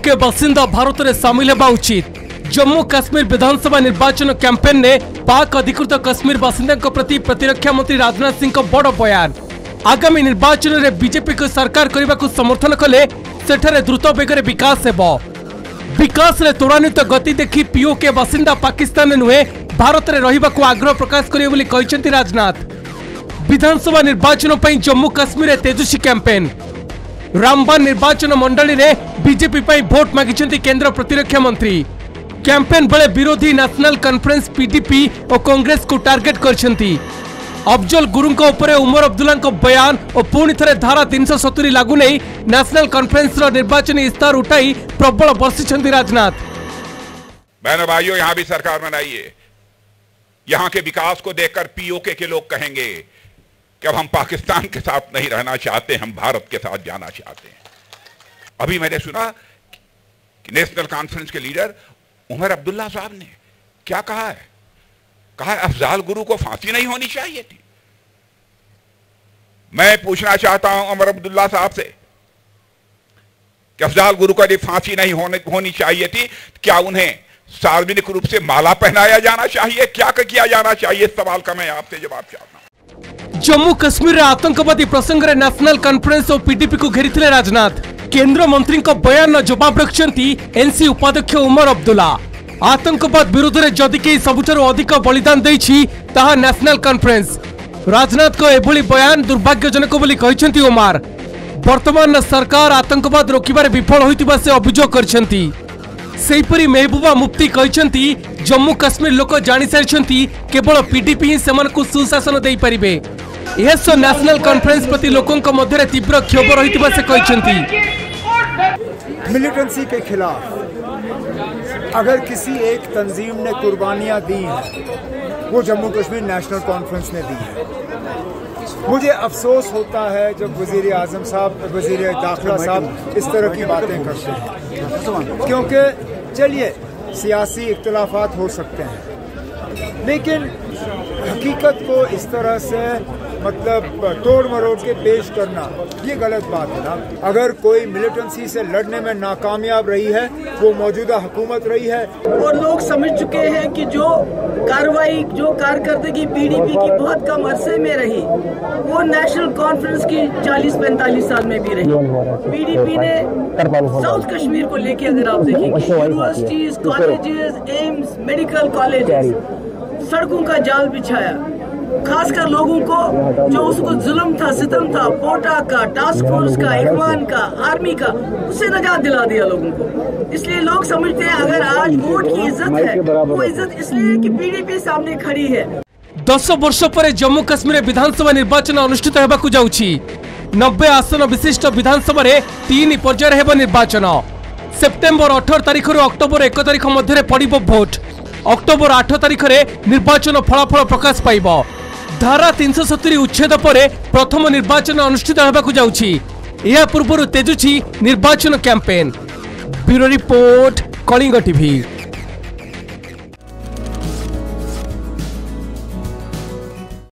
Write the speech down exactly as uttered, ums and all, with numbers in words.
PoK बासिंदा भारत में सामिल होगा उचित। जम्मू काश्मीर विधानसभा निर्वाचन कैंपेन ने पाक अधिकृत काश्मीर बासिंदा प्रति प्रतिरक्षा मंत्री राजनाथ सिंह बड़ बयान। आगामी निर्वाचन में बीजेपी को सरकार करने को समर्थन कले सेठारे द्रुत बेगर विकास हेबो। विकास रे त्वरान्वित गति देखि पीओके बासिंदा पाकिस्तान नुहे भारत में रहिबाकु आग्रह प्रकाश करिवे बोली कहिसेंति राजनाथ। विधानसभा निर्वाचन पर जम्मू काश्मीर तेजुसी कैंपेन। रामबान निर्वाचन मंडली में बीजेपी पर भोट मागिसेंति केंद्र प्रतिरक्षा मंत्री। कैंपेन बेले विरोधी नेशनल कॉन्फ्रेंस पीडीपी और कांग्रेस को टार्गेट करछंती। अफजल गुरुंको उपरे उमर अब्दुल्ला को बयान और पुणी थे धारा तीन सौ सतुरी लागू नहीं नेशनल कॉन्फ्रेंस निर्वाचन इस्तार उठाई प्रबल बर्षिछंती राजनाथ। बहनों भाइयों, यहां भी सरकार बनाइए। यहां के विकास को देखकर पीओके के लोग कहेंगे कि अब हम पाकिस्तान के साथ नहीं रहना चाहते, हम भारत के साथ जाना चाहते हैं। अभी मैंने सुना कि नेशनल कॉन्फ्रेंस के लीडर उमर अब्दुल्ला साहब ने क्या कहा है, कहा है अफजाल गुरु को फांसी नहीं होनी चाहिए थी। मैं पूछना चाहता हूं उमर अब्दुल्ला साहब से कि अफजाल गुरु को यदि फांसी नहीं होने होनी चाहिए थी, क्या उन्हें सार्वजनिक रूप से माला पहनाया जाना चाहिए, क्या किया जाना चाहिए? इस सवाल का मैं आपसे जवाब चाहता हूं। जम्मू काश्मीर आतंकवादी प्रसंग में नेशनल कॉन्फ्रेंस और पीडीपी को घेरी राजनाथ। केंद्र मंत्री बयान जवाब रखिंट एनसी उपाध्यक्ष उमर अब्दुल्ला। आतंकवाद विरोध में जदि कई सबुठारु अधिक बलिदान देछि ताहा नेशनल कॉन्फ्रेंस। राजनाथ को एभली बयान दुर्भाग्यजनक बोली कहिसेंति उमर। वर्तमान सरकार आतंकवाद रोकिबारे विफल होइतिबा से अभियोग करछंती। सेहीपरि महबूबा मुफ्ती कहिसेंति जम्मू काश्मीर लोक जानि सारिछंती केवल पीडीपी ही सेमानकु सुशासन देई परिबे। एहस नेशनल कॉन्फ्रेंस प्रति लोकंक मध्यरे तीव्र क्षोभ रहितिबा से कहिसेंति। मिलिटेंसी के खिलाफ अगर किसी एक तंजीम ने कुर्बानियां दी हैं, वो जम्मू कश्मीर नेशनल कॉन्फ्रेंस ने दी है। मुझे अफसोस होता है जब वजीर आजम साहब, वजीर दाखिला साहब इस तरह की बातें करते हैं, क्योंकि चलिए सियासी इख्तिलाफात हो सकते हैं, लेकिन हकीकत को इस तरह से मतलब तोड़ मरोड़ के पेश करना ये गलत बात है ना। अगर कोई मिलिटेंसी से लड़ने में नाकामयाब रही है, वो मौजूदा हुकूमत रही है। और लोग समझ चुके हैं कि जो कार्रवाई, जो कारकर्दगी पीडीपी की बहुत कम अरसे में रही, वो नेशनल कॉन्फ्रेंस की चालीस पैंतालीस साल में भी रही। पीडीपी ने साउथ कश्मीर को लेके अगर आप देखेंगे, universities, colleges, AIIMS, medical colleges, सड़कों का जाल बिछाया, खासकर लोगों को जो उसको जुल्म था, सितम था, पोटा का, टास्क फोर्स का, इखवान का, आर्मी का, उससे निजात दिला दिया लोगों को। इसलिए लोग समझते हैं अगर आज वोट की इज्जत है, वो इज्जत इसलिए कि पीडीपी सामने खड़ी है। दस वर्ष पर जम्मू काश्मीर विधानसभा निर्वाचन अनुष्ठित होगाकू जाउछि। नब्बे आसन विशिष्ट विधानसभा रे तीन पर्यायर हेबो निर्वाचन। सेप्टेम्बर अठारह तारिख रु अक्टोबर एक तारिख मध्य पड़िबो भोट। अक्टोबर आठ तारिख रे निर्वाचन फलाफल प्रकाश पाइबो। धारा तीन सौ सतुरी उच्छेद पर प्रथम निर्वाचन अनुष्ठित होगाकू जाउछि। या पूर्व तेजुछि निर्वाचन कैंपेन। Bureau report, Kalinga TV.